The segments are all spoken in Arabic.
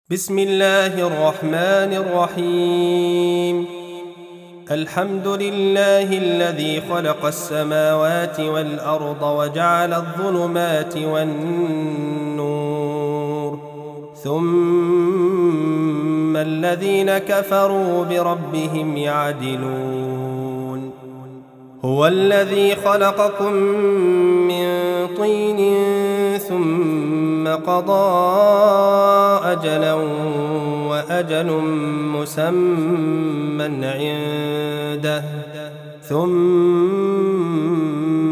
بسم الله الرحمن الرحيم. الحمد لله الذي خلق السماوات والأرض وجعل الظلمات والنور، ثم الذين كفروا بربهم يعدلون. هو الذي خلقكم من طين ثم قضى أجلا وأجل مسمى عنده، ثم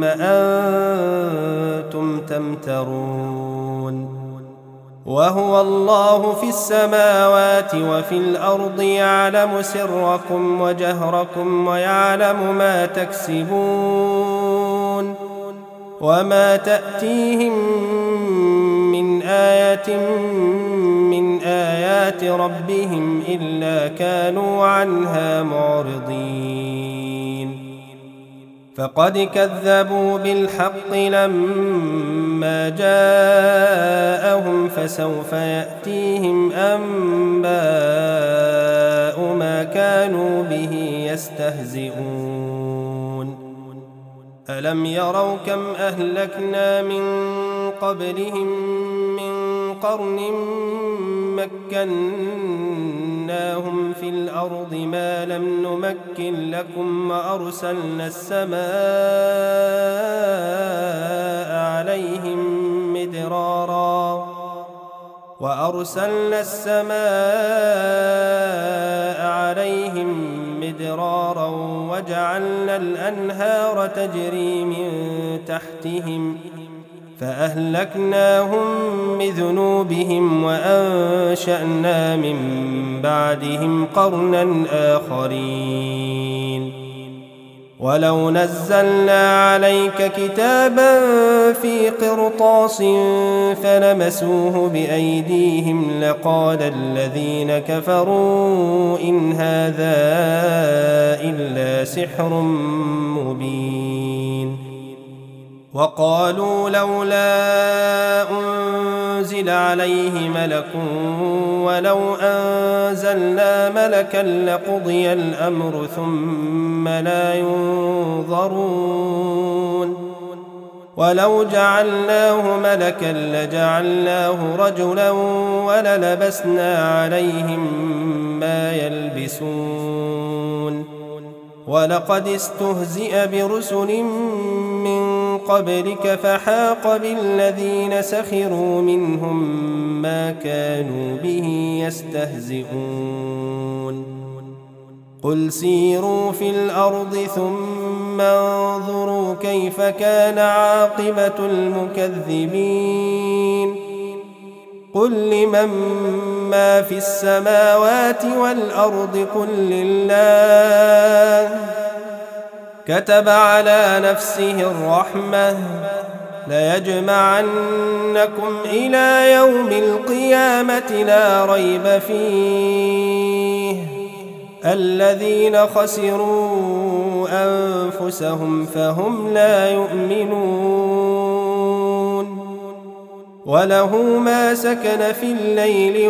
أنتم تمترون. وهو الله في السماوات وفي الأرض، يعلم سركم وجهركم ويعلم ما تكسبون. وما تأتيهم من آية من آيات ربهم إلا كانوا عنها معرضين. فقد كذبوا بالحق لما جاءهم، فسوف يأتيهم أنباء ما كانوا به يستهزئون. ألم يروا كم أهلكنا من قبلهم من قرن مكناهم في الأرض ما لم نمكن لكم، وأرسلنا السماء عليهم مدرارا وجعلنا الأنهار تجري من تحتهم، فأهلكناهم بذنوبهم وأنشأنا من بعدهم قرنا آخرين. ولو نزلنا عليك كتابا في قرطاس فلمسوه بأيديهم لقال الذين كفروا إن هذا إلا سحر مبين. وقالوا لولا أنزل عليه ملك ولو أنزلنا ملكا لقضي الأمر ثم لا ينظرون. ولو جعلناه ملكا لجعلناه رجلا وللبسنا عليهم ما يلبسون. ولقد استهزئ برسل من قبلك فحاق بالذين سخروا منهم ما كانوا به يستهزئون. قل سيروا في الأرض ثم انظروا كيف كان عاقبة المكذبين. قل لمن ما في السماوات والأرض قل لله. كتب على نفسه الرحمة ليجمعنكم إلى يوم القيامة لا ريب فيه. الذين خسروا أنفسهم فهم لا يؤمنون. وله ما سكن في الليل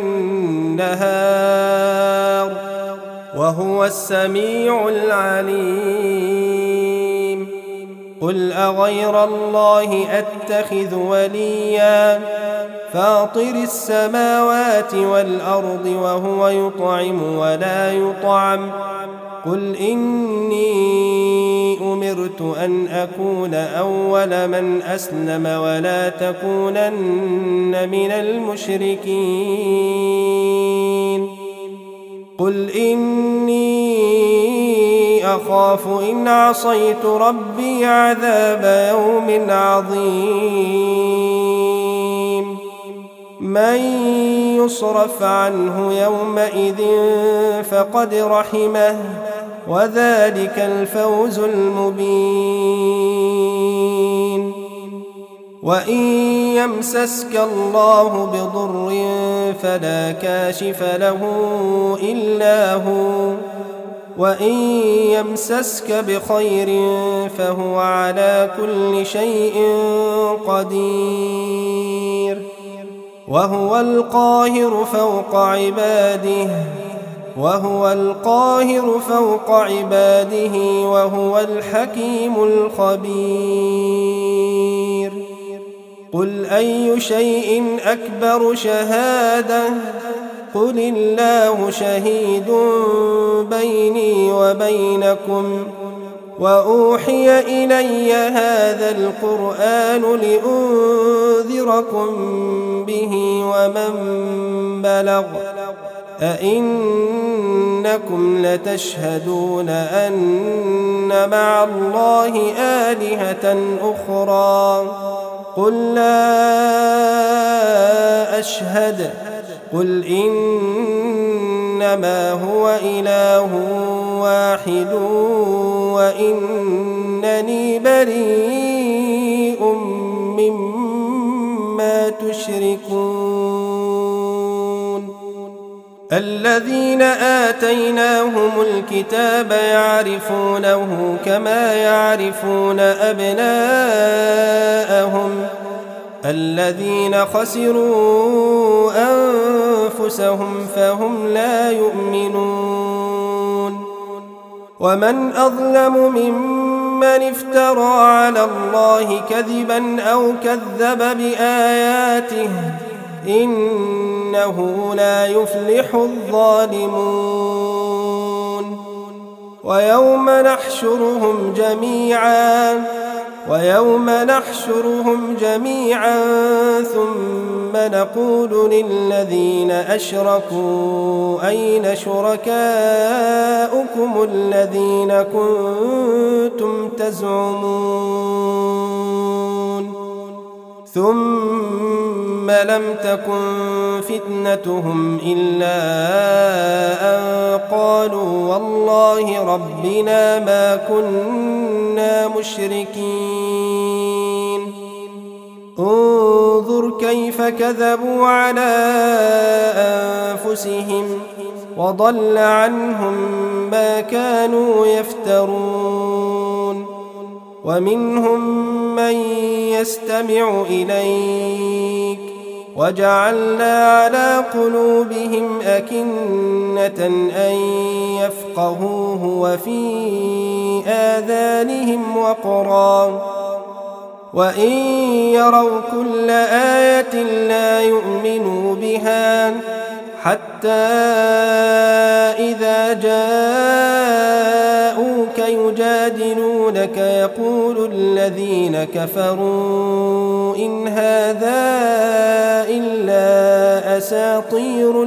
والنهار وهو السميع العليم. قل أغير الله أتخذ وليا فاطر السماوات والأرض وهو يطعم ولا يطعم. قل إني أمرت أن أكون أول من أسلم ولا تكونن من المشركين. قل إني أخاف إن عصيت ربي عذاب يوم عظيم. من يصرف عنه يومئذ فقد رحمه وذلك الفوز المبين. وإن يمسسك الله بضر فلا كاشف له إلا هو، وإن يمسسك بخير فهو على كل شيء قدير. وهو القاهر فوق عباده وهو الحكيم الخبير. قل أي شيء أكبر شهادة قل الله شهيد بيني وبينكم وأوحي إلي هذا القرآن لأنذركم به ومن بلغ أئنكم لتشهدون أن مع الله آلهة أخرى قل لا أشهد قل إنما هو إله واحد وإنني بريء مما تشركون. الذين آتيناهم الكتاب يعرفونه كما يعرفون أبناءهم الذين خسروا أنفسهم فهم لا يؤمنون. ومن أظلم ممن افترى على الله كذبا أو كذب بآياته إنه لا يفلح الظالمون. ويوم نحشرهم جميعا ثم نقول للذين أشركوا أين شركاؤكم الذين كنتم تزعمون ثم لم تكن فتنتهم إلا أن قالوا والله ربنا ما كنا مشركين. انظر كيف كذبوا على أنفسهم وضل عنهم ما كانوا يفترون. ومنهم من يستمع إليك وجعلنا على قلوبهم أكنة أن يفقهوه وفي آذانهم وقرا وإن يروا كل آية لا يؤمنوا بها حتى إذا جاءوك يجادلونك يقول الذين كفروا إن هذا إلا أساطير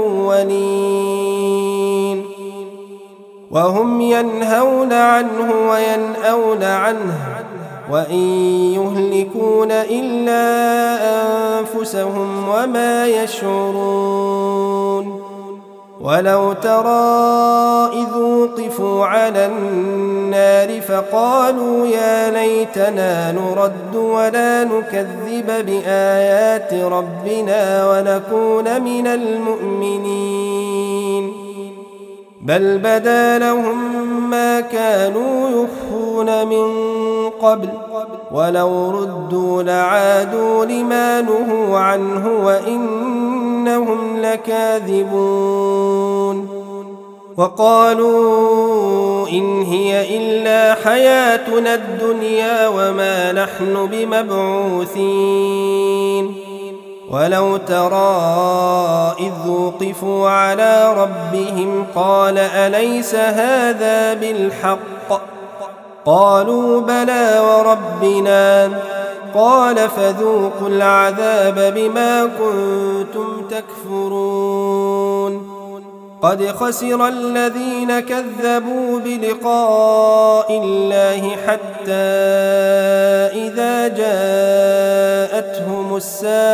الأولين وهم ينهون عنه وينأون عنه وإن يهلكون إلا أنفسهم وما يشعرون. ولو ترى إذ وقفوا على النار فقالوا يا ليتنا نرد ولا نكذب بآيات ربنا ونكون من المؤمنين بل بدا لهم ما كانوا يخفون من قبل ولو ردوا لعادوا لما نهوا عنه وإنهم لكاذبون. وقالوا إن هي إلا حياتنا الدنيا وما نحن بمبعوثين. ولو ترى إذ وقفوا على ربهم قال أليس هذا بالحق قالوا بلى وربنا قال فذوقوا العذاب بما كنتم تكفرون. قد خسر الذين كذبوا بلقاء الله حتى إذا جاءتهم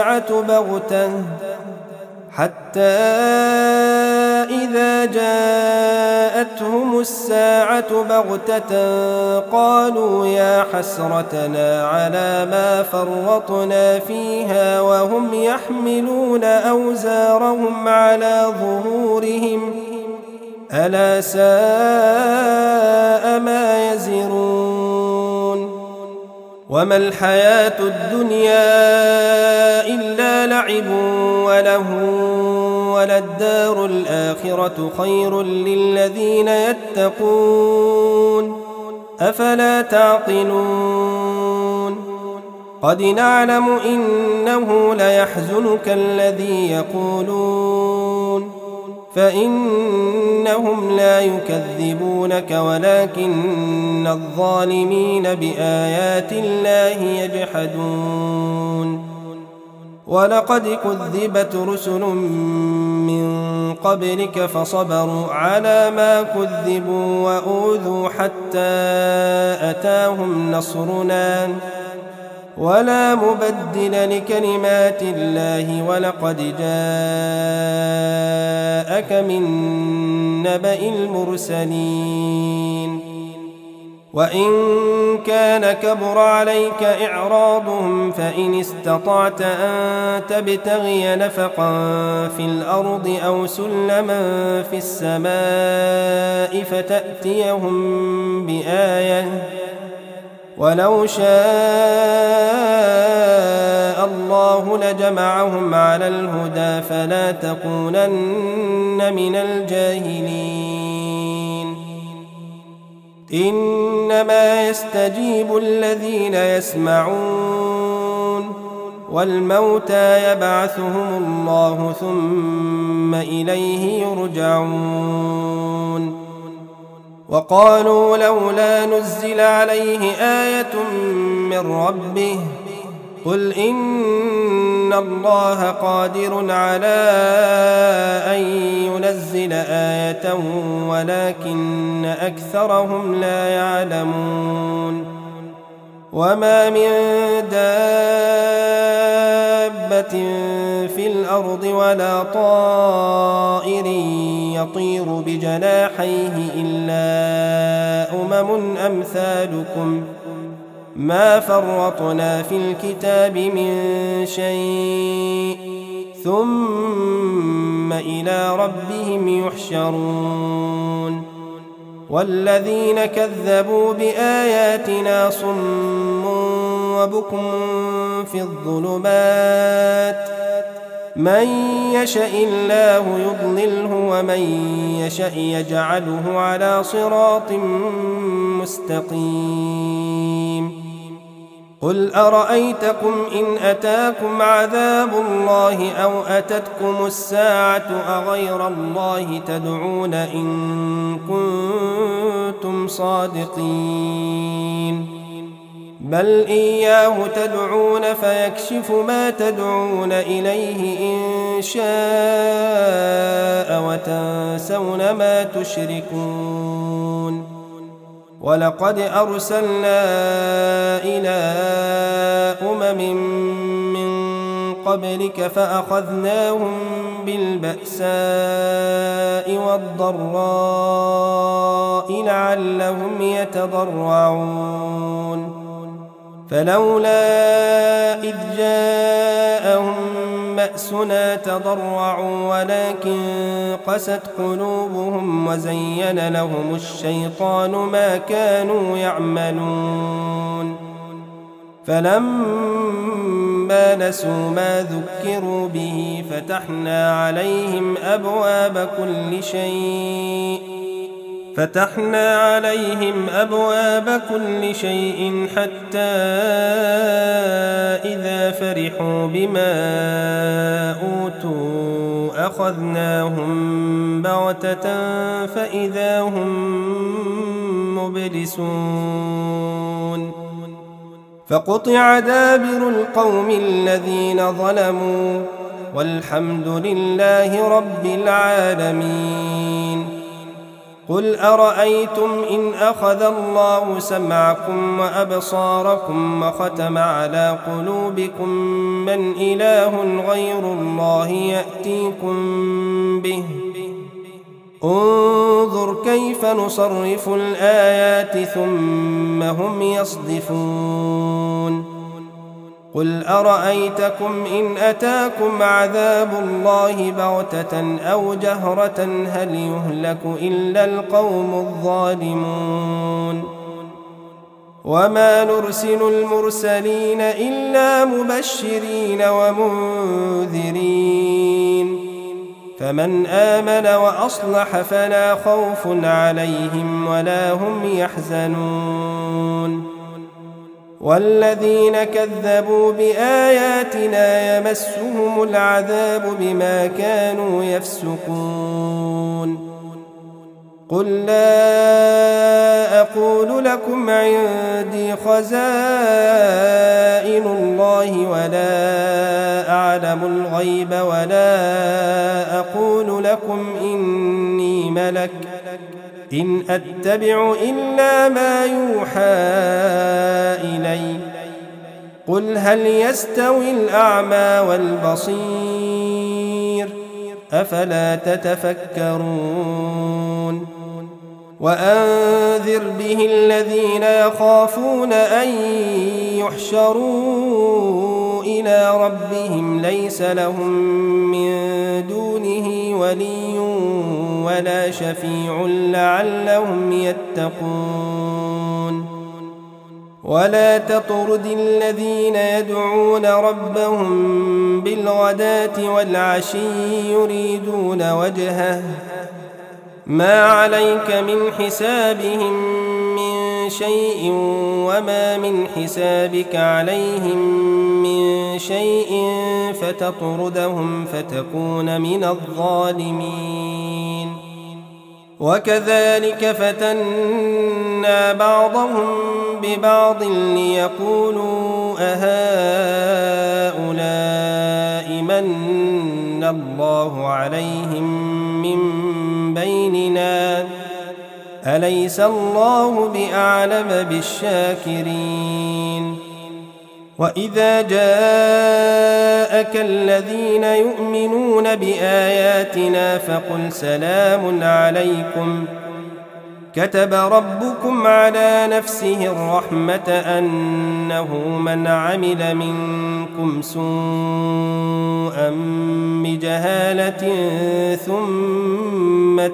الساعة بغتة قالوا يا حسرتنا على ما فرطنا فيها وهم يحملون أوزارهم على ظهورهم ألا ساء ما يزرون. وما الحياة الدنيا إلا لعب ولهو وللدار الآخرة خير للذين يتقون أفلا تعقلون قد نعلم إنه ليحزنك الذي يقولون فإنهم لا يكذبونك ولكن الظالمين بآيات الله يجحدون ولقد كذبت رسل من قبلك فصبروا على ما كذبوا وأوذوا حتى أتاهم نصرنا ولا مبدل لكلمات الله ولقد جاءك من نبأ المرسلين وإن كان كبر عليك إعراضهم فإن استطعت أن تبتغي نفقا في الأرض أو سلما في السماء فتأتيهم بآية ولو شاء الله لجمعهم على الهدى فلا تكونن من الجاهلين إنما يستجيب الذين يسمعون والموتى يبعثهم الله ثم إليه يرجعون وقالوا لولا نزل عليه آية من ربه قل إن الله قادر على أن ينزل آية ولكن أكثرهم لا يعلمون وما من دابة في الأرض ولا طائر يطير بجناحيه إلا أمثالكم ما فرطنا في الكتاب من شيء ثم إلى ربهم يحشرون والذين كذبوا بآياتنا صم وبكم في الظلمات من يشاء الله يضلله ومن يشاء يجعله على صراط مستقيم قل أرأيتكم إن أتاكم عذاب الله أو أتتكم الساعة أغير الله تدعون إن كنتم صادقين بل إياه تدعون فيكشف ما تدعون إليه إن شاء وتنسون ما تشركون ولقد أرسلنا إلى من قبلك فأخذناهم بالبأساء والضراء لعلهم يتضرعون فلولا إذ جاءهم بأسنا تضرعوا ولكن قست قلوبهم وزين لهم الشيطان ما كانوا يعملون فلما نسوا ما ذكروا به فتحنا عليهم أبواب كل شيء حتى إذا فرحوا بما أوتوا أخذناهم بغتة فإذا هم مبلسون فقطع دابر القوم الذين ظلموا والحمد لله رب العالمين قل أرأيتم إن أخذ الله سمعكم وأبصاركم وختم على قلوبكم من إله غير الله يأتيكم به انظر كيف نصرف الآيات ثم هم يصدفون قل أرأيتكم إن أتاكم عذاب الله بغتة أو جهرة هل يهلك إلا القوم الظالمون وما نرسل المرسلين إلا مبشرين ومنذرين فمن آمن وأصلح فلا خوف عليهم ولا هم يحزنون والذين كذبوا بآياتنا يمسهم العذاب بما كانوا يفسقون قل لا أقول لكم عندي خزائن الله ولا أعلم الغيب ولا أقول لكم إني ملك إن أتبع إلا ما يوحى إلي قل هل يستوي الأعمى والبصير أفلا تتفكرون وأنذر به الذين يخافون أن يحشروا إلى ربهم ليس لهم من دونه ولي ولا شفيع لعلهم يتقون ولا تطرد الذين يدعون ربهم بالغداة والعشي يريدون وجهه ما عليك من حسابهم من شيء وما من حسابك عليهم من شيء فتطردهم فتكون من الظالمين وكذلك فتنا بعضهم ببعض ليقولوا أهؤلاء من الله عليهم من بيننا أليس الله بأعلم بالشاكرين وإذا جاءك الذين يؤمنون بآياتنا فقل سلام عليكم كتب ربكم على نفسه الرحمة أنه من عمل منكم سوءا بجهالة ثم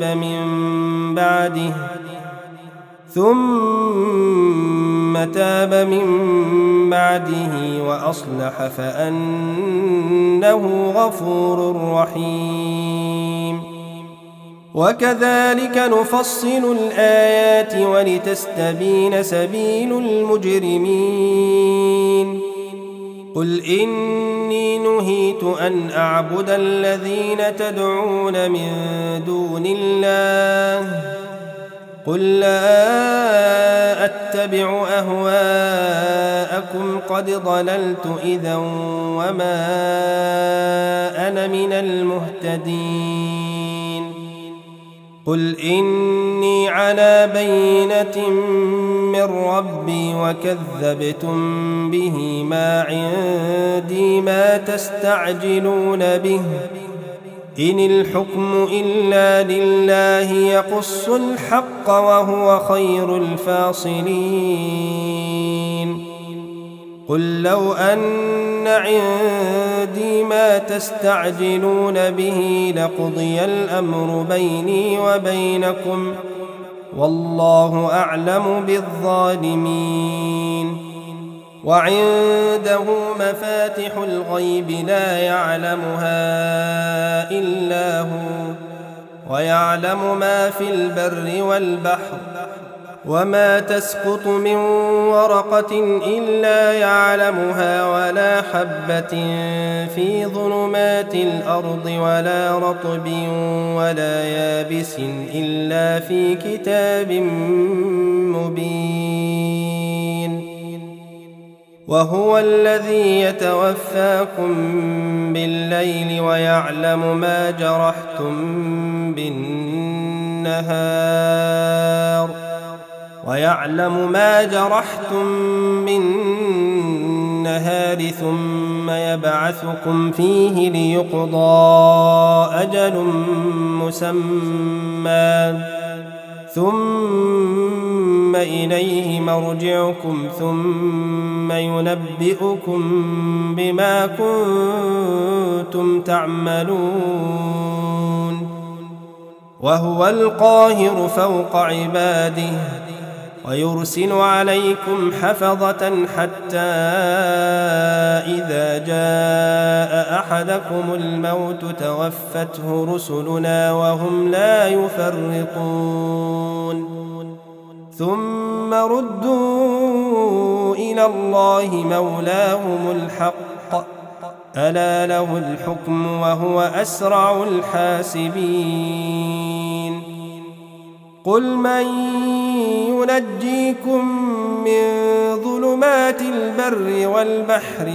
تاب من بعده وأصلح فأنه غفور رحيم وكذلك نفصل الآيات ولتستبين سبيل المجرمين قل إني نهيت أن أعبد الذين تدعون من دون الله قل لا أتبع أهواءكم قد ضللت إذا وما أنا من المهتدين قل إني على بينة من ربي وكذبتم به ما عندي ما تستعجلون به إن الحكم إلا لله يقص الحق وهو خير الفاصلين قل لو أن عندي ما تستعجلون به لقضي الأمر بيني وبينكم والله أعلم بالظالمين وعنده مفاتح الغيب لا يعلمها إلا هو ويعلم ما في البر والبحر وما تسقط من ورقة إلا يعلمها ولا حبة في ظلمات الأرض ولا رطب ولا يابس إلا في كتاب مبين وهو الذي يتوفاكم بالليل ويعلم ما جرحتم بالنهار ثم يبعثكم فيه ليقضى أجل مسمى ثم إليه مرجعكم ثم ينبئكم بما كنتم تعملون وهو القاهر فوق عباده ويرسل عليكم حفظة حتى إذا جاء أحدكم الموت توفته رسلنا وهم لا يفرطون ثم ردوا إلى الله مولاهم الحق ألا له الحكم وهو أسرع الحاسبين قل من ينجيكم من ظلمات البر والبحر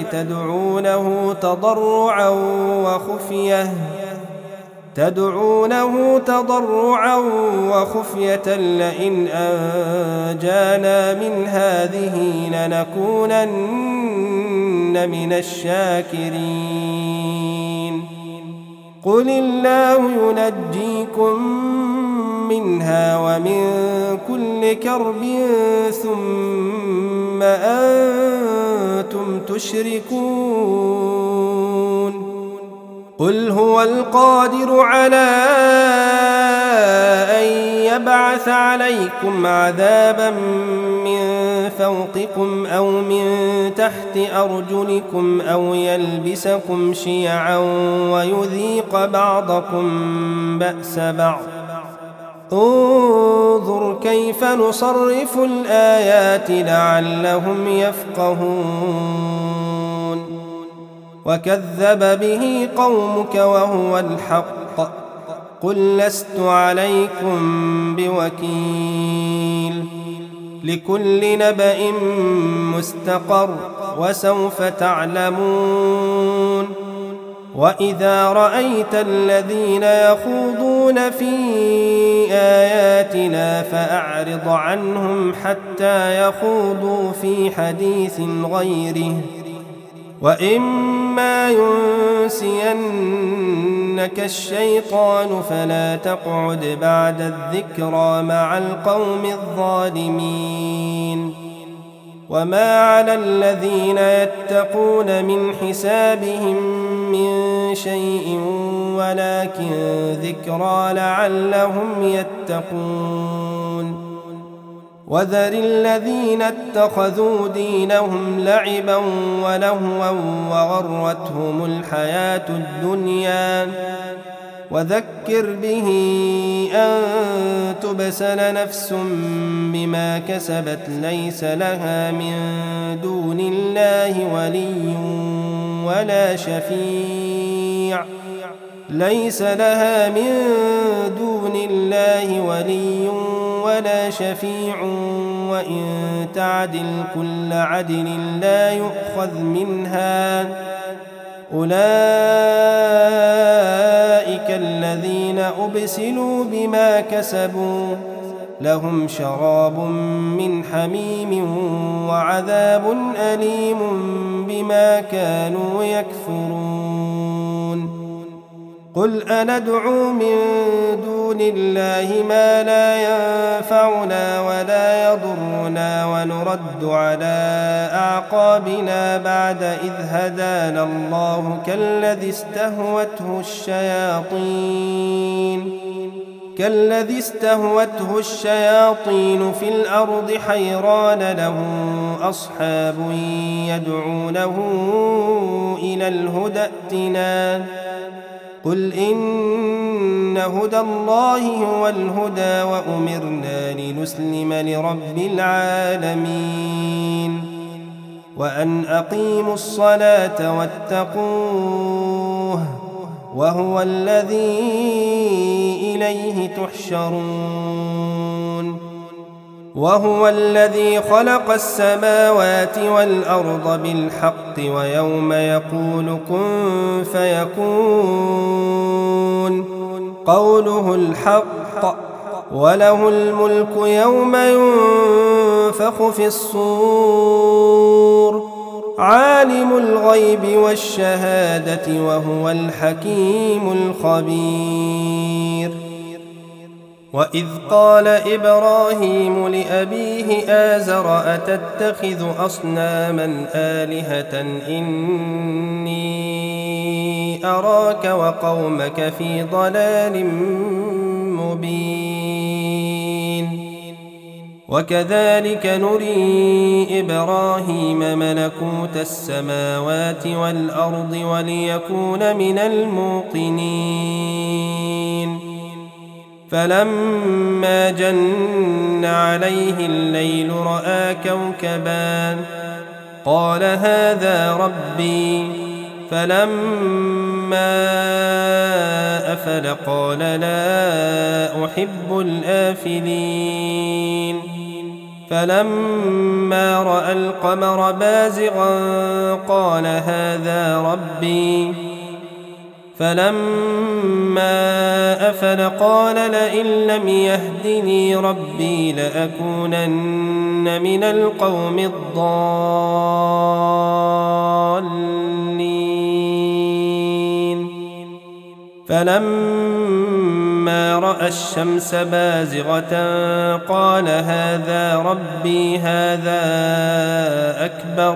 تدعونه تضرعا وخفية لئن أنجانا من هذه لنكونن من الشاكرين قل الله ينجيكم منها ومن كل كرب ثم أنتم تشركون قل هو القادر على أن يبعث عليكم عذابا من فوقكم أو من تحت أرجلكم أو يلبسكم شيعا ويذيق بعضكم بأس بعض انظر كيف نصرف الآيات لعلهم يفقهون وكذب به قومك وهو الحق قل لست عليكم بوكيل لكل نبأ مستقر وسوف تعلمون وإذا رأيت الذين يخوضون في آياتنا فأعرض عنهم حتى يخوضوا في حديث غيره وإما ينسينك الشيطان فلا تقعد بعد الذكرى مع القوم الظالمين وما على الذين يتقون من حسابهم من شيء ولكن ذكرى لعلهم يتقون وذر الذين اتخذوا دينهم لعبا ولهوا وغرتهم الحياة الدنيا وذكر به أن تبسل نفس بما كسبت ليس لها من دون الله ولي ولا شفيع وإن تعدل كل عدل لا يؤخذ منها أولئك الذين أبسلوا بما كسبوا لهم شراب من حميم وعذاب أليم بما كانوا يكفرون قل أندعو من دون الله ما لا ينفعنا ولا يضرنا ونرد على أعقابنا بعد إذ هدانا الله كالذي استهوته الشياطين في الأرض حيران له أصحاب يدعونه إلى الهدى ائتنا قل إن هدى الله هو الهدى وأمرنا لنسلم لرب العالمين وأن أقيموا الصلاة واتقوه وهو الذي إليه تحشرون وهو الذي خلق السماوات والأرض بالحق ويوم يقول كن فيكون قوله الحق وله الملك يوم ينفخ في الصور عالم الغيب والشهادة وهو الحكيم الخبير وإذ قال إبراهيم لأبيه آزر أتتخذ أصناما آلهة إني أراك وقومك في ضلال مبين وكذلك نري إبراهيم ملكوت السماوات والأرض وليكون من الموقنين فلما جن عليه الليل رأى كوكبا قال هذا ربي فلما أفل قال لا أحب الآفلين فلما رأى القمر بازغا قال هذا ربي فلما أفل قال لئن لم يهدني ربي لأكونن من القوم الضالين فلما رأى الشمس بازغة قال هذا ربي هذا أكبر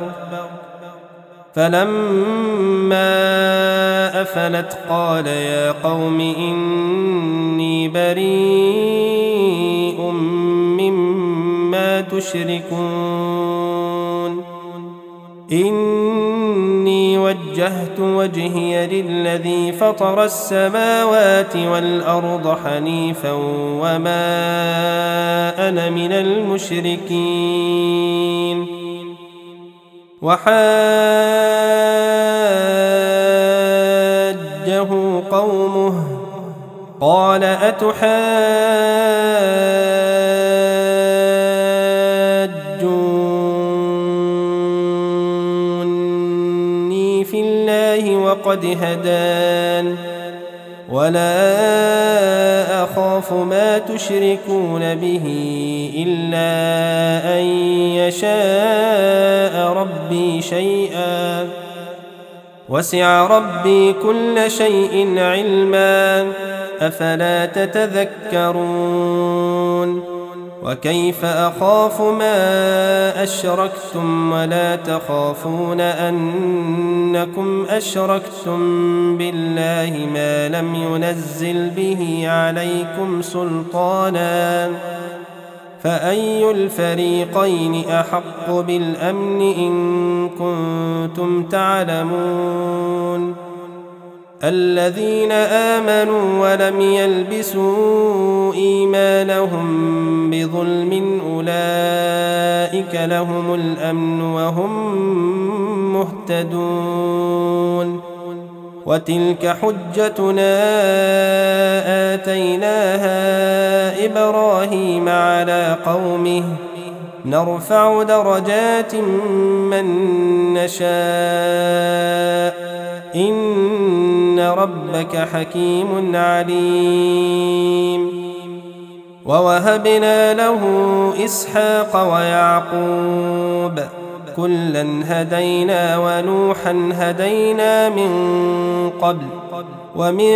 فلما أفلت قال يا قوم إني بريء مما تشركون إني وجهت وجهي للذي فطر السماوات والأرض حنيفا وما أنا من المشركين وحاجه قومه قال أتحاجوني في الله وقد هدان ولا أخاف ما تشركون به إلا أن يشاء ربي شيئا وسع ربي كل شيء علما أفلا تتذكرون وكيف أخاف ما أشركتم ولا تخافون أنكم أشركتم بالله ما لم ينزل به عليكم سلطانا فأي الفريقين أحق بالأمن إن كنتم تعلمون الذين آمنوا ولم يلبسوا إيمانهم بظلم أولئك لهم الأمن وهم مهتدون وتلك حجتنا آتيناها إبراهيم على قومه نرفع درجات من نشاء إن ربك حكيم عليم ووهبنا له إسحاق ويعقوب كلا هدينا ونوحا هدينا من قبل ومن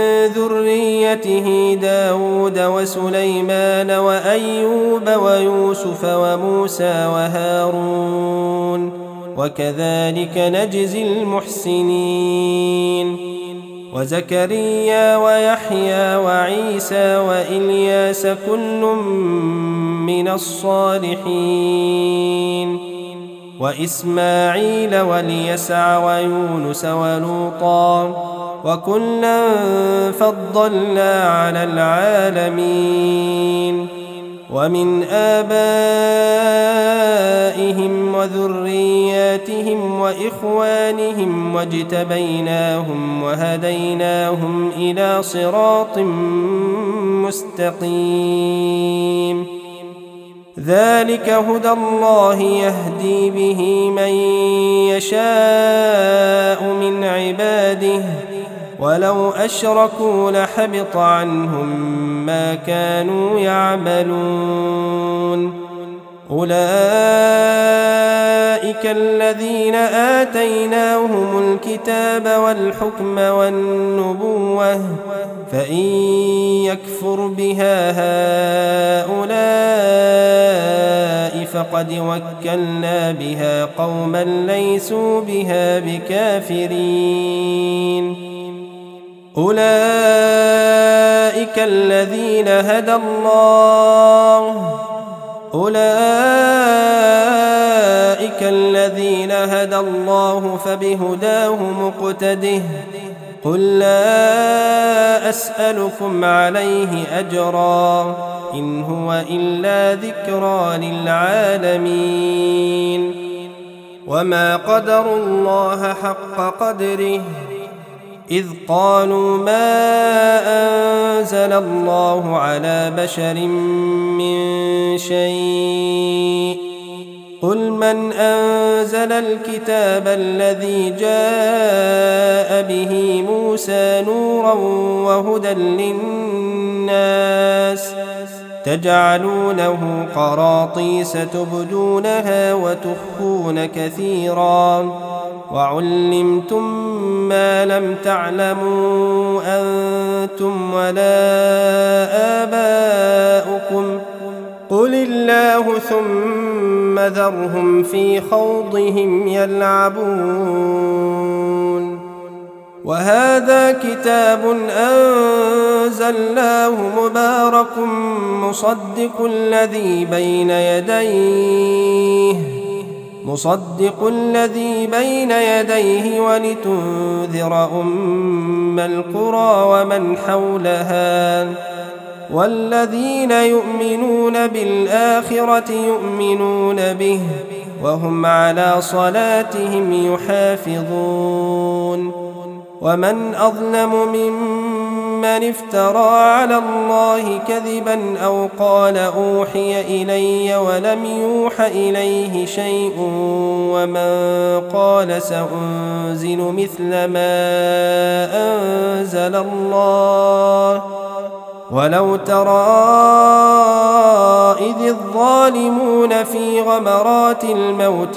ذريته داود وسليمان وأيوب ويوسف وموسى وهارون وكذلك نجزي المحسنين وزكريا ويحيى وعيسى وإلياس كل من الصالحين وإسماعيل واليسع ويونس ولوطا وكلا فضلنا على العالمين ومن آبائهم وذرياتهم وإخوانهم واجتبيناهم وهديناهم إلى صراط مستقيم ذلك هدى الله يهدي به من يشاء من عباده ولو أشركوا لحبط عنهم ما كانوا يعملون أولئك الذين آتيناهم الكتاب والحكم والنبوة فإن يكفر بها هؤلاء فقد وكلنا بها قوما ليسوا بها بكافرين أولئك الذين هدى الله أولئك الذين هدى الله فبهداه مقتده قل لا أسألكم عليه أجرا إن هو إلا ذكرى للعالمين وما قدروا الله حق قدره إذ قالوا ما أنزل الله على بشر من شيء قل من أنزل الكتاب الذي جاء به موسى نورا وهدى للناس تجعلونه قراطيس تبدونها وتخفون كثيرا وعلمتم ما لم تعلموا أنتم ولا آباؤكم قل الله ثم ذرهم في خوضهم يلعبون وهذا كتاب أنزلناه مبارك مصدق الذي بين يديه ولتنذر أم القرى ومن حولها والذين يؤمنون بالآخرة يؤمنون به وهم على صلاتهم يحافظون ومن أظلم ممن افترى على الله كذبا أو قال أوحي إلي ولم يوح إليه شيء ومن قال سأنزل مثل ما أنزل الله ولو ترى إذ الظالمون في غمرات الموت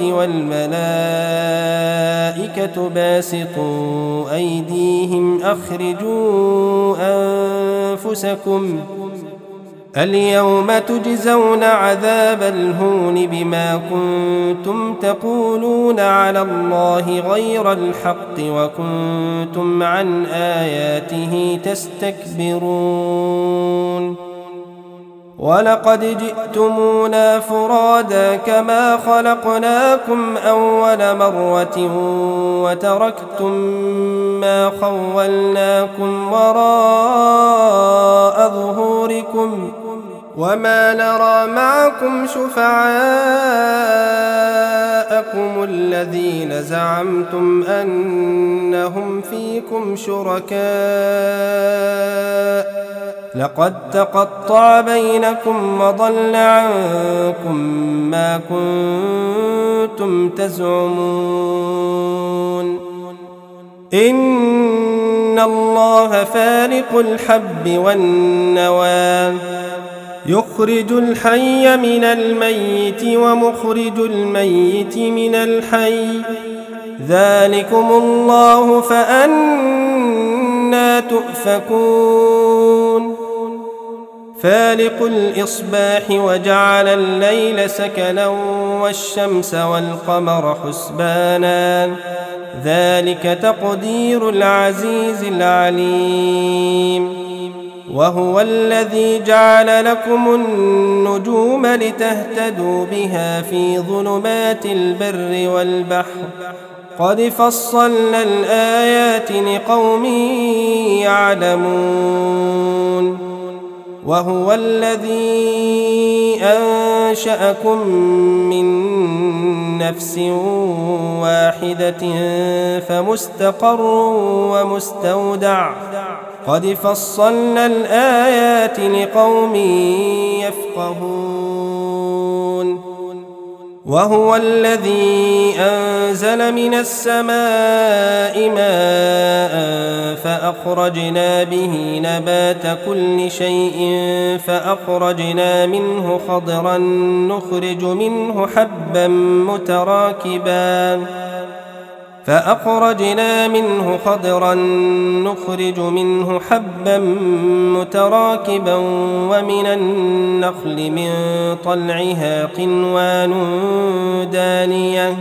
والملائكة باسطوا أيديهم أخرجوا أنفسكم اليوم تجزون عذاب الهون بما كنتم تقولون على الله غير الحق وكنتم عن آياته تستكبرون ولقد جئتمونا فرادا كما خلقناكم أول مرة وتركتم ما خولناكم وراء ظهوركم وما نرى معكم شفعاءكم الذين زعمتم أنهم فيكم شركاء لقد تقطع بينكم وضل عنكم ما كنتم تزعمون إن الله فالق الحب والنوى يخرج الحي من الميت ومخرج الميت من الحي ذلكم الله فأنى تؤفكون فالق الإصباح وجعل الليل سكنا والشمس والقمر حسبانا ذلك تقدير العزيز العليم وهو الذي جعل لكم النجوم لتهتدوا بها في ظلمات البر والبحر قد فصلنا الآيات لقوم يعلمون وهو الذي أنشأكم من نفس واحدة فمستقر ومستودع قد فصلنا الآيات لقوم يفقهون وهو الذي أنزل من السماء ماء فأخرجنا به نبات كل شيء فأخرجنا منه خضرا نخرج منه حبا متراكبا ومن النخل من طلعها قنوان دانية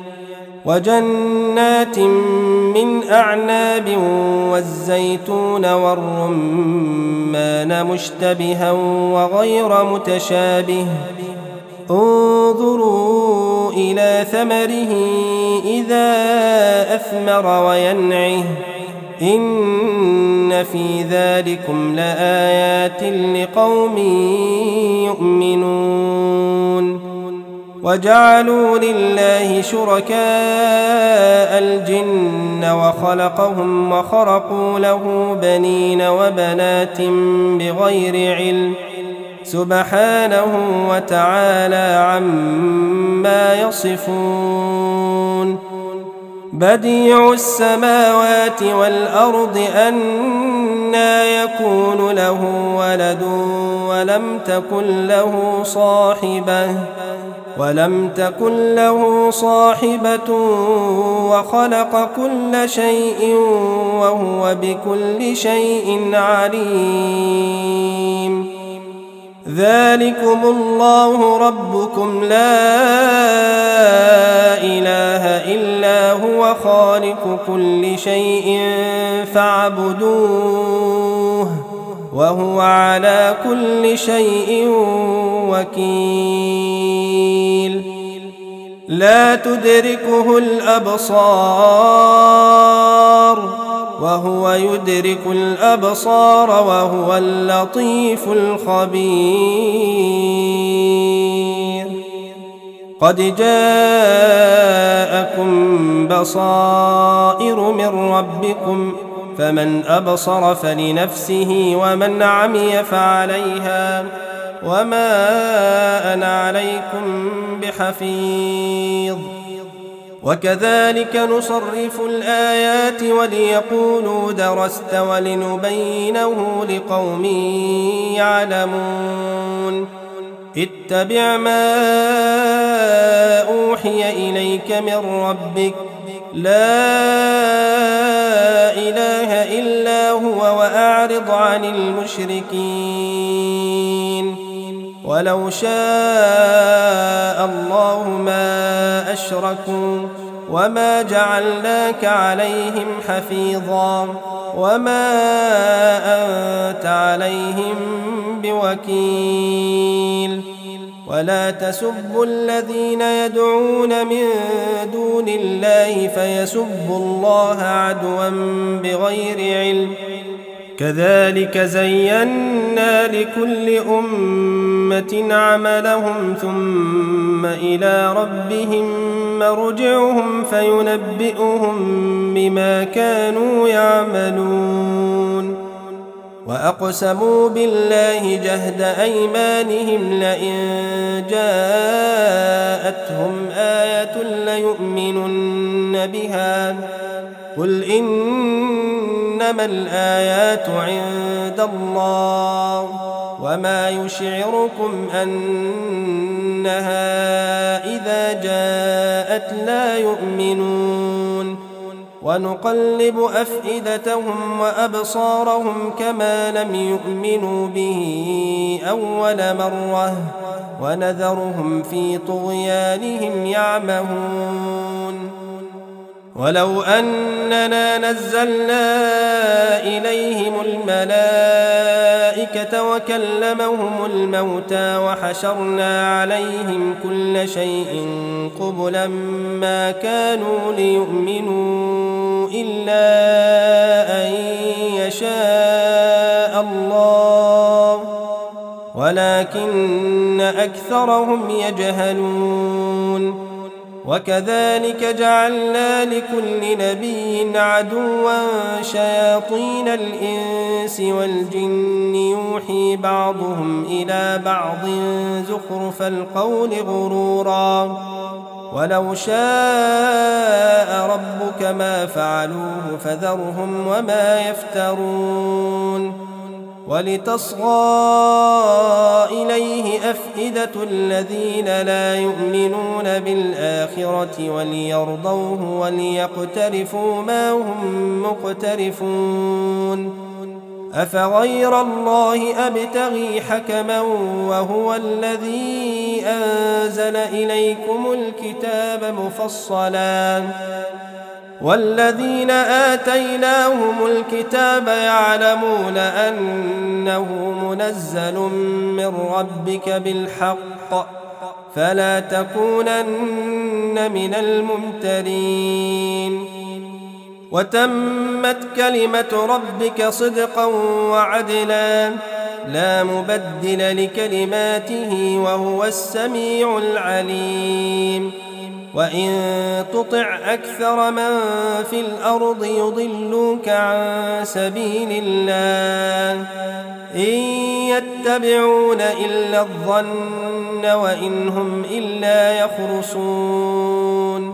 وجنات من أعناب والزيتون والرمان مشتبها وغير متشابه انظروا إلى ثمره إذا أثمر وينعه إن في ذلكم لآيات لقوم يؤمنون وجعلوا لله شركاء الجن وخلقهم وخرقوا له بنين وبنات بغير علم سبحانه وتعالى عما يصفون بديع السماوات والأرض أنى يكون له ولد ولم تكن له صاحبة وخلق كل شيء وهو بكل شيء عليم ذلكم الله ربكم لا إله إلا هو خالق كل شيء فاعبدوه وهو على كل شيء وكيل لا تدركه الأبصار وهو يدرك الأبصار وهو اللطيف الخبير قد جاءكم بصائر من ربكم فمن أبصر فلنفسه ومن عمي فعليها وما أنا عليكم بحفيظ وكذلك نصرف الآيات وليقولوا درست ولنبينه لقوم يعلمون اتبع ما أوحي إليك من ربك لا إله إلا هو وأعرض عن المشركين ولو شاء الله ما أشركوا وما جعلناك عليهم حفيظا وما أنت عليهم بوكيل ولا تسبوا الذين يدعون من دون الله فيسبوا الله عدوا بغير علم كذلك زينا لكل أمة عملهم ثم إلى ربهم مرجعهم فينبئهم بما كانوا يعملون وأقسموا بالله جهد أيمانهم لئن جاءتهم آية ليؤمنن بها قل إنما الآيات عند الله وما يشعركم أنها إذا جاءت لا يؤمنون ونقلب أفئدتهم وأبصارهم كما لم يؤمنوا به أول مرة ونذرهم في طغيانهم يعمهون ولو أننا نزلنا إليهم الملائكة وكلمهم الموتى وحشرنا عليهم كل شيء قبلا ما كانوا ليؤمنوا إلا أن يشاء الله ولكن أكثرهم يجهلون وكذلك جعلنا لكل نبي عدوا شياطين الإنس والجن يوحي بعضهم إلى بعض زخرف القول غرورا ولو شاء ربك ما فعلوه فذرهم وما يفترون ولتصغى إليه أفئدة الذين لا يؤمنون بالآخرة وليرضوه وليقترفوا ما هم مقترفون أفغير الله أبتغي حكما وهو الذي أنزل إليكم الكتاب مفصلا والذين آتيناهم الكتاب يعلمون أنه منزل من ربك بالحق فلا تكونن من الممترين وتمت كلمة ربك صدقا وعدلا لا مبدل لكلماته وهو السميع العليم وإن تطع أكثر من في الأرض يضلوك عن سبيل الله إن يتبعون إلا الظن وإن هم إلا يخرصون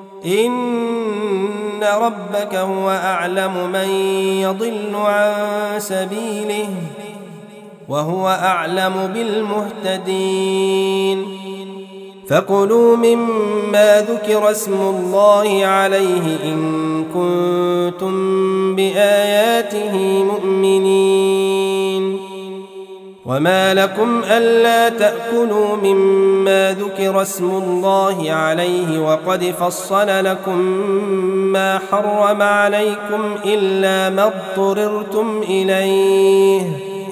إن ربك هو أعلم من يضل عن سبيله وهو أعلم بالمهتدين فكلوا مما ذكر اسم الله عليه إن كنتم بآياته مؤمنين وما لكم ألا تأكلوا مما ذكر اسم الله عليه وقد فصل لكم ما حرم عليكم إلا ما اضطررتم إليه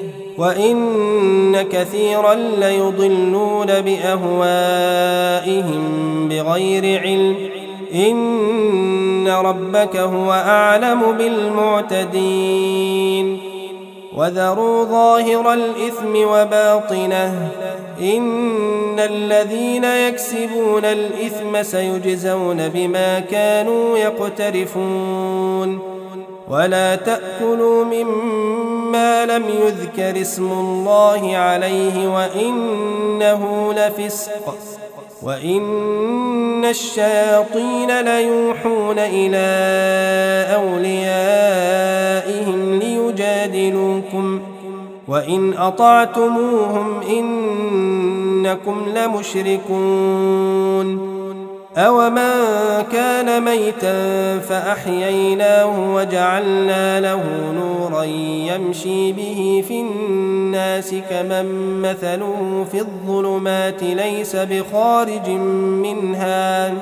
وإن كثيرا ليضلون بأهوائهم بغير علم إن ربك هو أعلم بالمعتدين وذروا ظاهر الإثم وباطنه إن الذين يكسبون الإثم سيجزون بما كانوا يقترفون ولا تأكلوا مما لم يذكر اسم الله عليه وإنه لفسق وإن الشياطين ليوحون إلى أوليائهم ليجادلوكم وإن أطعتموهم إنكم لمشركون أومن كان ميتا فأحييناه وجعلنا له نورا يمشي به في الناس كمن مثله في الظلمات ليس بخارج منها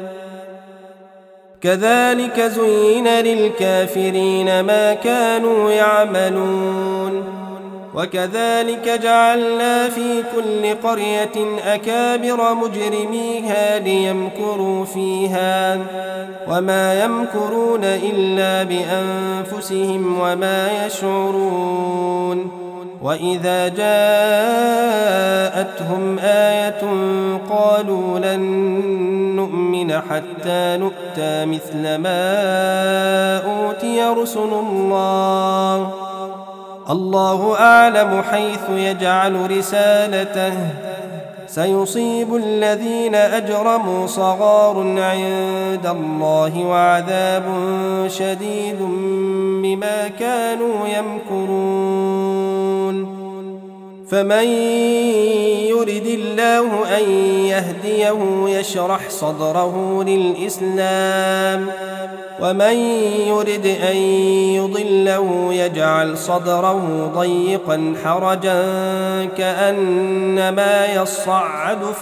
كذلك زين للكافرين ما كانوا يعملون وكذلك جعلنا في كل قرية أكابر مجرميها ليمكروا فيها وما يمكرون إلا بأنفسهم وما يشعرون وإذا جاءتهم آية قالوا لن نؤمن حتى نؤتى مثل ما أوتي رسل الله الله أعلم حيث يجعل رسالته سيصيب الذين أجرموا صغار عند الله وعذاب شديد بما كانوا يمكرون فمن يرد الله أن يهديه يشرح صدره للإسلام ومن يرد أن يضله يجعل صدره ضيقا حرجا كأنما يصعد في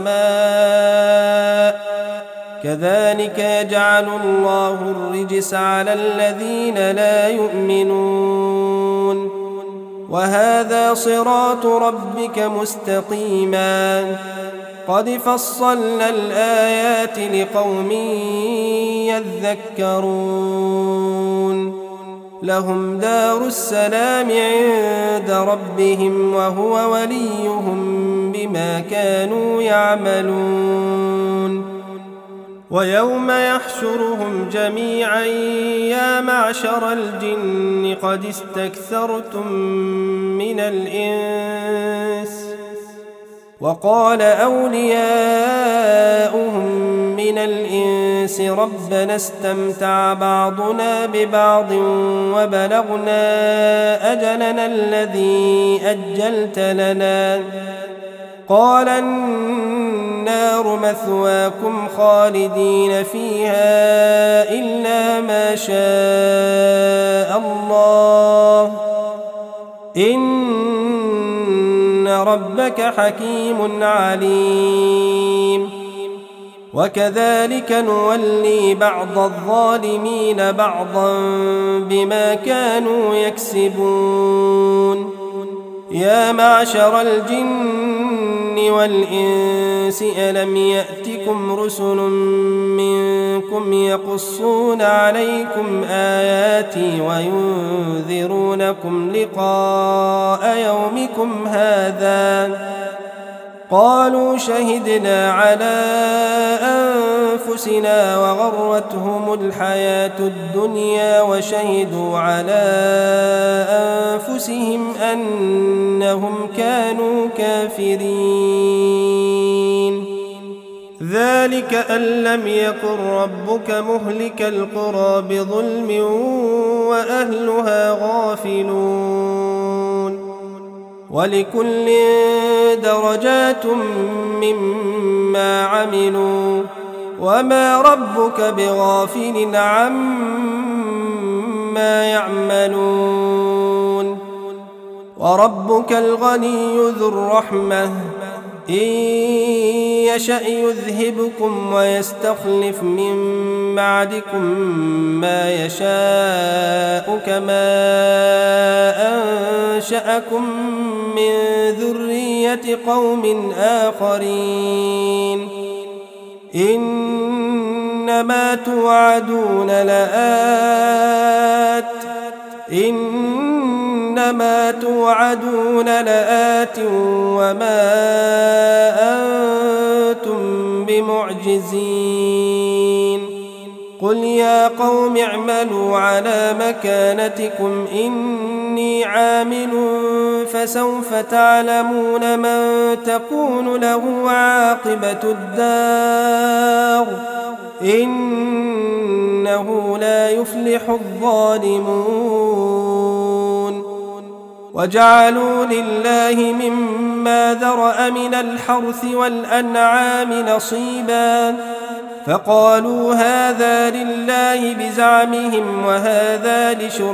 السماء كذلك يجعل الله الرجس على الذين لا يؤمنون وهذا صراط ربك مستقيما قد فصلنا الآيات لقوم يذكرون لهم دار السلام عند ربهم وهو وليهم بما كانوا يعملون ويوم يحشرهم جميعا يا معشر الجن قد استكثرتم من الإنس وقال أولياؤهم من الإنس ربنا استمتع بعضنا ببعض وبلغنا أجلنا الذي أجلت لنا قال النار مثواكم خالدين فيها إلا ما شاء الله إن ربك حكيم عليم وكذلك نولي بعض الظالمين بعضا بما كانوا يكسبون يا معشر الجن الجن والإنس ألم يأتكم رسل منكم يقصون عليكم آياتي وينذرونكم لقاء يومكم هذا قالوا شهدنا على أنفسنا وغرتهم الحياة الدنيا وشهدوا على أنفسهم أنهم كانوا كافرين ذلك أن لم يكن ربك مهلك القرى بظلم وأهلها غافلون ولكل درجات مما عملوا وما ربك بغافل عما يعملون وربك الغني ذو الرحمة إن يشأ يذهبكم ويستخلف من بعدكم ما يشاء كما أنشأكم من ذرية قوم آخرين إنما توعدون لآت وما أنتم بمعجزين قل يا قوم اعملوا على مكانتكم إني عامل فسوف تعلمون من تكون له عاقبة الدار إنه لا يفلح الظالمون وجعلوا لله مما ذرأ من الحرث والأنعام نصيبا فقالوا هذا لله بزعمهم وهذا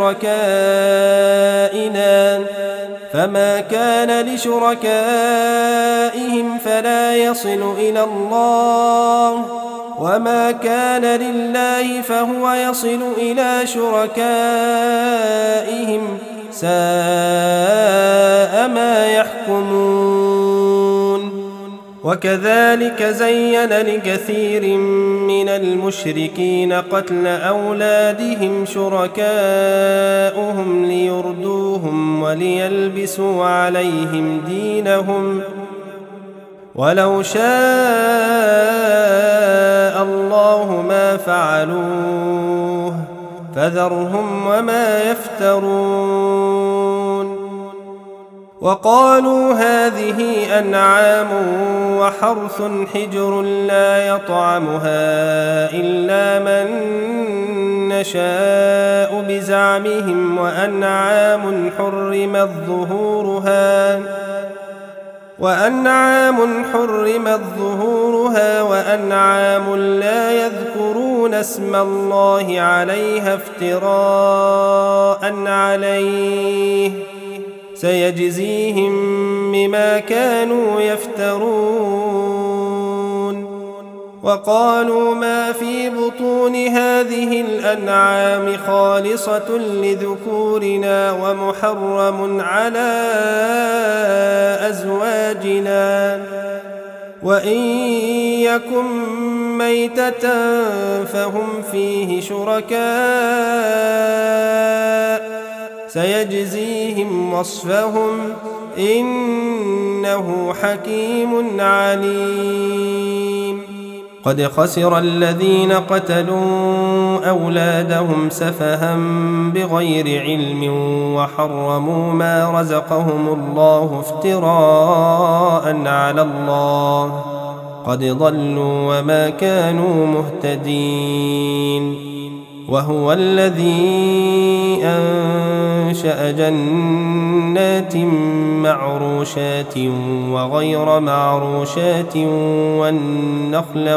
لشركائنا فما كان لشركائهم فلا يصل إلى الله وما كان لله فهو يصل إلى شركائهم ساء ما يحكمون وكذلك زين لكثير من المشركين قتل أولادهم شركاؤهم ليردوهم وليلبسوا عليهم دينهم ولو شاء الله ما فعلوه فذرهم وما يفترون وقالوا هذه أنعام وحرث حجر لا يطعمها إلا من نشاء بزعمهم وأنعام حرمت ظهورها وأنعام لا يذكرون اسم الله عليها افتراء عليه سيجزيهم بما كانوا يفترون وقالوا ما في بطون هذه الأنعام خالصة لذكورنا ومحرم على أزواجنا وإن يكن ميتة فهم فيه شركاء سيجزيهم وصفهم إنه حكيم عليم قد خسر الذين قتلوا أولادهم سفها بغير علم وحرموا ما رزقهم الله افتراء على الله قد ضلوا وما كانوا مهتدين وهو الذي أنشأ جنات معروشات وغير معروشات والنخل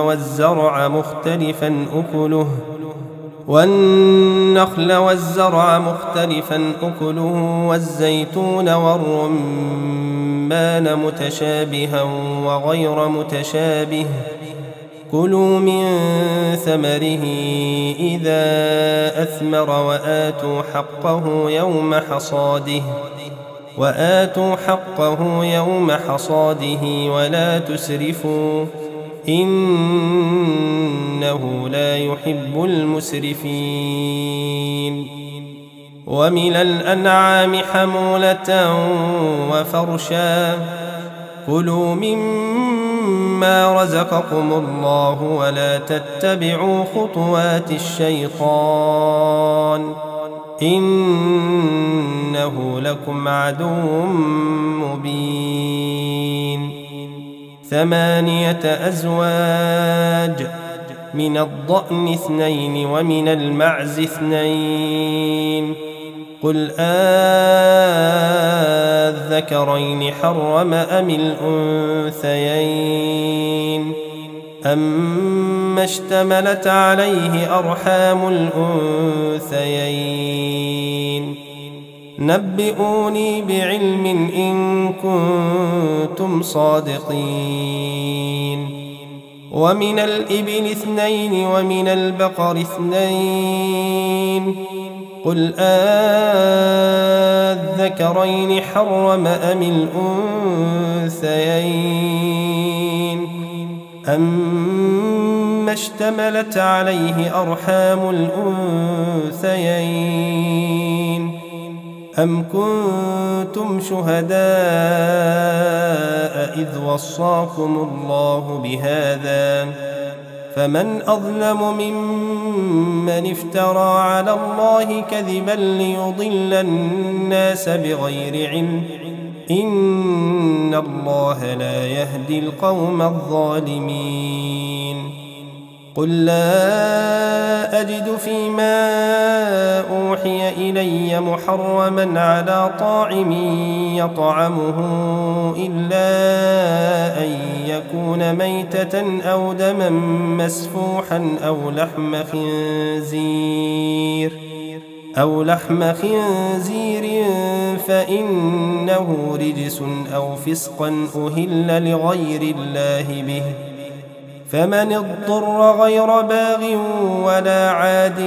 والزرع مختلفا أكله والزيتون والرمان متشابها وغير متشابه كلوا من ثمره إذا أثمر وآتوا حقه يوم حصاده وآتوا حقه يوم حصاده ولا تسرفوا إنه لا يحب المسرفين ومن الأنعام حمولة وفرشا كلوا مما رزقكم الله ولا تتبعوا خطوات الشيطان إنه لكم عدو مبين 8 أزواج من الضأن 2 ومن المعز 2 قل الذكرين حرم أم الأنثيين أما اشتملت عليه أرحام الأنثيين نبئوني بعلم إن كنتم صادقين ومن الإبل 2 ومن البقر 2 قل الذكرين حرم أم الأنثيين أما اشتملت عليه أرحام الأنثيين أم كنتم شهداء إذ وصاكم الله بهذا فمن أظلم ممن افترى على الله كذبا ليضل الناس بغير علم إن الله لا يهدي القوم الظالمين قل لا أجد فيما أوحي إلي محرما على طاعم يطعمه إلا أن يكون ميتة أو دما مسفوحا أو لحم خنزير فإنه رجس أو فسقا أهل لغير الله به فمن اضطر غير باغ ولا عاد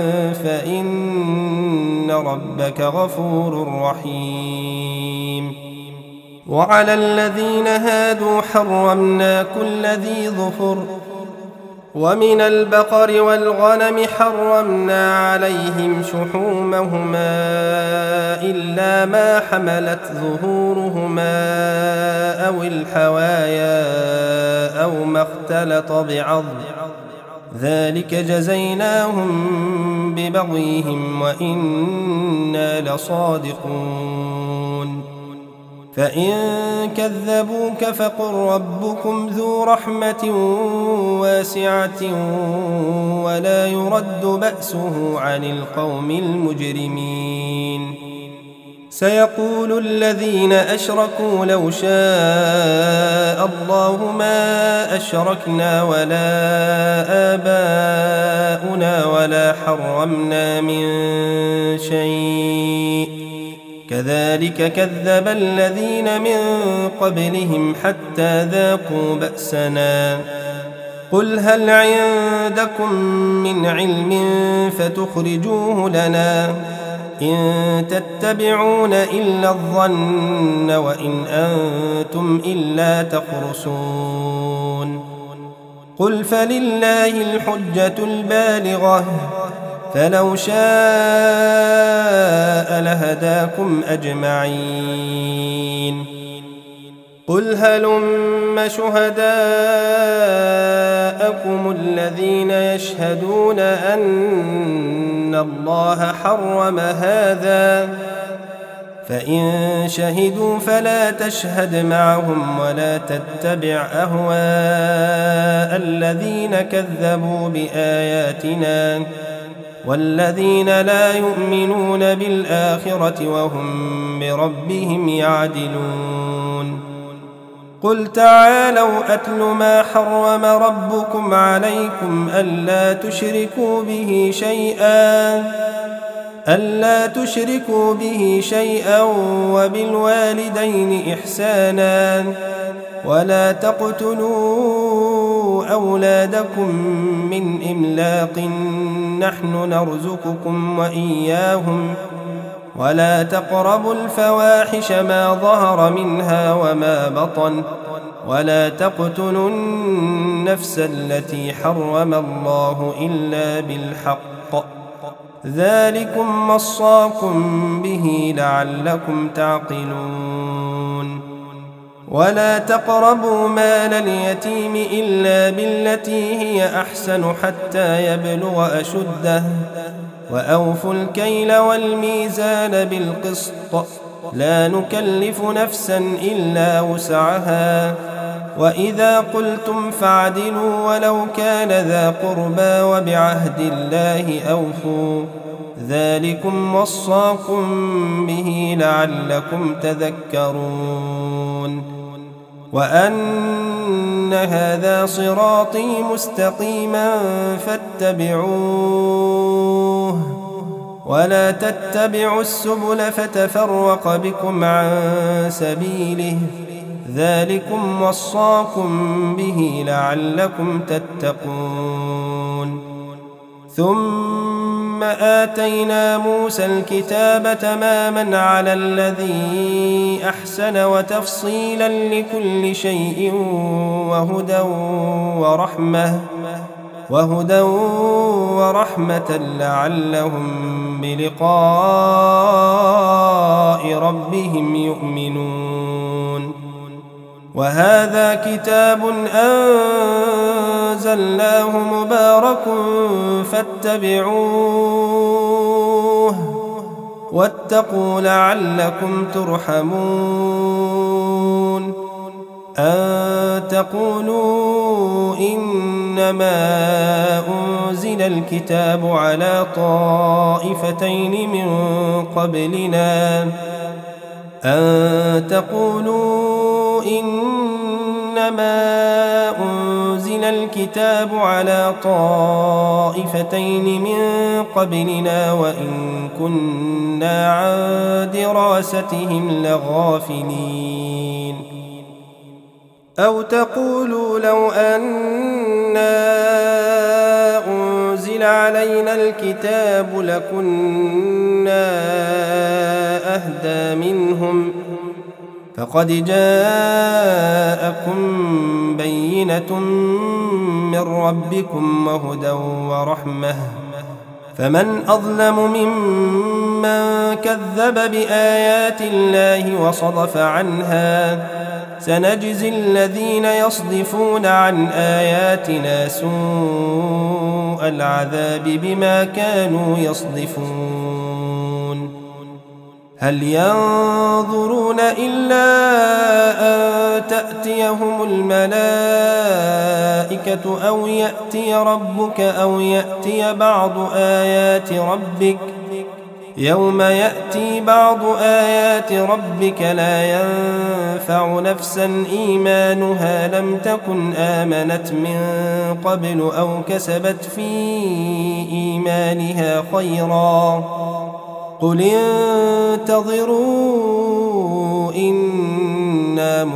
فإن ربك غفور رحيم وعلى الذين هادوا حرمنا كل ذي ظفر ومن البقر والغنم حرمنا عليهم شحومهما إلا ما حملت ظهورهما أو الحوايا أو ما اختلط بعظم ذلك جزيناهم ببغيهم وإنا لصادقون فإن كذبوك فقل ربكم ذو رحمة واسعة ولا يرد بأسه عن القوم المجرمين سيقول الذين أشركوا لو شاء الله ما أشركنا ولا آباؤنا ولا حرمنا من شيء كذلك كذب الذين من قبلهم حتى ذاقوا بأسنا قل هل عندكم من علم فتخرجوه لنا إن تتبعون إلا الظن وإن أنتم إلا تخرصون قل فلله الحجة البالغة فلو شاء لهداكم أجمعين قل هلم شهداءكم الذين يشهدون أن الله حرم هذا فإن شهدوا فلا تشهد معهم ولا تتبع أهواء الذين كذبوا بآياتنا والذين لا يؤمنون بالآخرة وهم بربهم يعدلون قل تعالوا أتل ما حرم ربكم عليكم ألا تشركوا به شيئا وبالوالدين إحسانا ولا تقتلوا أولادكم من إملاق نحن نرزقكم وإياهم ولا تقربوا الفواحش ما ظهر منها وما بطن ولا تقتلوا النفس التي حرم الله إلا بالحق ذلكم وصاكم به لعلكم تعقلون ولا تقربوا مال اليتيم إلا بالتي هي أحسن حتى يبلغ أشده وأوفوا الكيل والميزان بالقسط لا نكلف نفسا إلا وسعها وإذا قلتم فاعدلوا ولو كان ذا قربى وبعهد الله أوفوا ذلكم وصاكم به لعلكم تذكرون وأن هذا صراطي مستقيما فاتبعوه ولا تتبعوا السبل فتفرق بكم عن سبيله ذلكم وصاكم به لعلكم تتقون ثم آتينا موسى الكتاب تماما على الذي أحسن وتفصيلا لكل شيء وهدى ورحمة لعلهم بلقاء ربهم يؤمنون وهذا كتاب أنزلناه مبارك فاتبعوه واتقوا لعلكم ترحمون أن تقولوا إنما أنزل الكتاب على طائفتين من قبلنا أن تقولوا إنما أنزل الكتاب على طائفتين من قبلنا وإن كنا عن دراستهم لغافلين أو تقولوا لو أنا أنزل علينا الكتاب لكنا أهدى منهم فقد جاءكم بينة من ربكم وهدى ورحمة فمن أظلم ممن كذب بآيات الله وصدف عنها سنجزي الذين يصدفون عن آياتنا سوء العذاب بما كانوا يصدفون هل ينظرون إلا أن تأتيهم الملائكة أو يأتي ربك أو يأتي بعض آيات ربك يوم يأتي بعض آيات ربك لا ينفع نفسا إيمانها لم تكن آمنت من قبل أو كسبت في إيمانها خيرا قل انتظروا إنا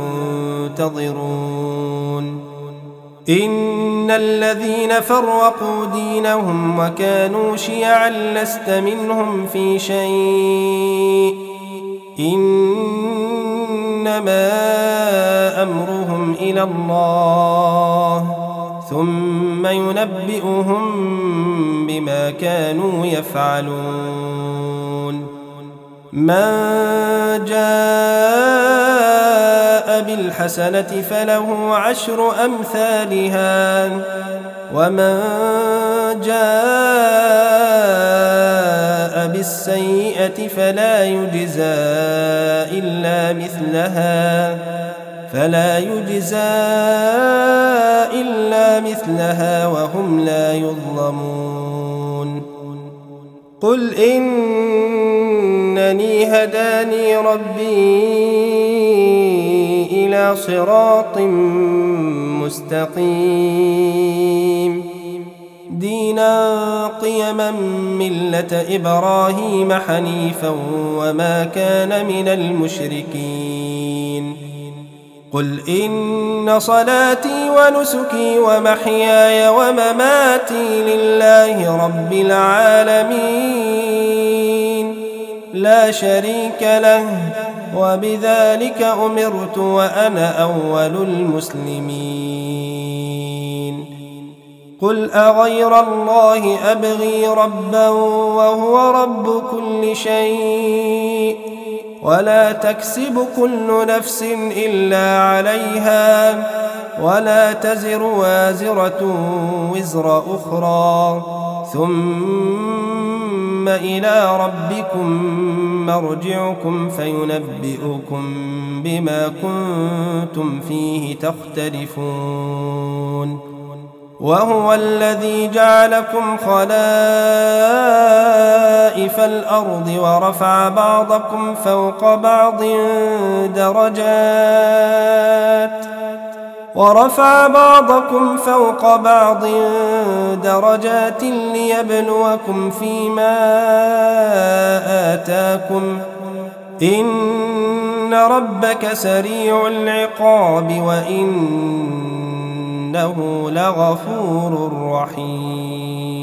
منتظرون إن الذين فرقوا دينهم وكانوا شيعا لست منهم في شيء إنما أمرهم إلى الله ثم ينبئهم بما كانوا يفعلون من جاء بالحسنة فله عشر أمثالها ومن جاء بالسيئة فلا يجزى إلا مثلها وهم لا يظلمون قل إنني هداني ربي إلى صراط مستقيم دينا قيما ملة إبراهيم حنيفا وما كان من المشركين قل إن صلاتي ونسكي ومحياي ومماتي لله رب العالمين لا شريك له، وبذلك أمرت وأنا أول المسلمين. قل أغير الله أبغي ربا وهو رب كل شيء، ولا تكسب كل نفس إلا عليها، ولا تزر وازرة وزر أخرى، ثم إلى ربكم مرجعكم فينبئكم بما كنتم فيه تختلفون. وهو الذي جعلكم خلائف الأرض ورفع بعضكم فوق بعض درجات ليبلوكم فيما آتاكم، إن ربك سريع العقاب وإنه لغفور رحيم.